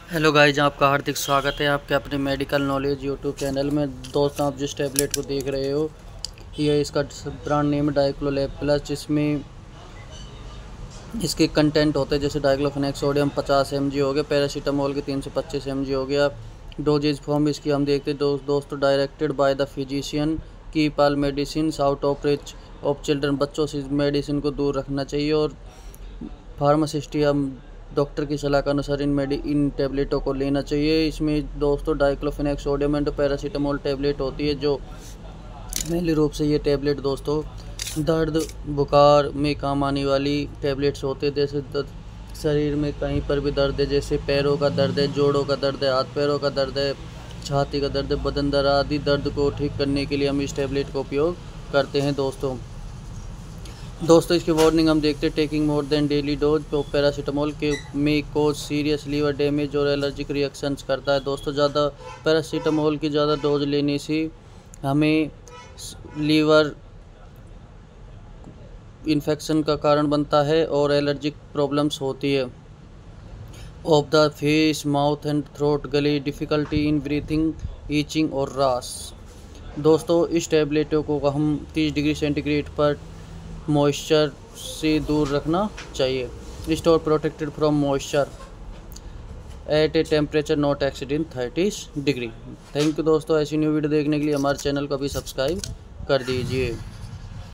Hello guys, आपका हार्दिक स्वागत है आपके अपने मेडिकल नॉलेज यूट्यूब चैनल में। दोस्तों, आप जिस टैबलेट को देख रहे हो ये इसका ब्रांड नेम डाइक्लोलैब प्लस, जिसमें इसके कंटेंट होते हैं जैसे डाइक्लोफेनेक सोडियम 50 mg हो गया, पैरासीटामोल के 325 mg हो गया। डोजेज फॉर्म इसकी हम देखते हैं दोस्तों, directed by the physician, keep all medicine out of rich of children. बच्चों से मेडिसिन को दूर रखना चाहिए और फार्मासिस्ट या डॉक्टर की सलाह के अनुसार इन टैबलेटों को लेना चाहिए। इसमें दोस्तों diclofenac sodium and paracetamol tablet होती है, जो मेनली रूप से ये टैबलेट दोस्तों दर्द बुखार में काम आने वाली टैबलेट्स होते हैं। जैसे शरीर में कहीं पर भी दर्द है, जैसे पैरों का दर्द है, जोड़ों का दर्द है, हाथ पैरों का दर्द है, छाती का दर्द है, बदन दर्द आदि दर्द को ठीक करने के लिए हम इस टैबलेट का उपयोग करते हैं। दोस्तों इसकी वार्निंग हम देखते हैं, taking more than daily dose paracetamol के में कोज सीरियस लीवर डैमेज और एलर्जिक रिएक्शंस करता है। दोस्तों ज़्यादा पैरासीटामोल की ज़्यादा डोज लेने से हमें लीवर इन्फेक्शन का कारण बनता है और एलर्जिक प्रॉब्लम्स होती है of the face, mouth and throat, गले, डिफ़िकल्टी इन ब्रीथिंग, ईचिंग और रैश। दोस्तों इस टैबलेटों को हम 30 डिग्री सेंटीग्रेड पर मॉइस्चर से दूर रखना चाहिए। Store protected from moisture at a temperature not exceeding 30 degree. Thank you दोस्तों, ऐसी न्यू वीडियो देखने के लिए हमारे चैनल को भी सब्सक्राइब कर दीजिए।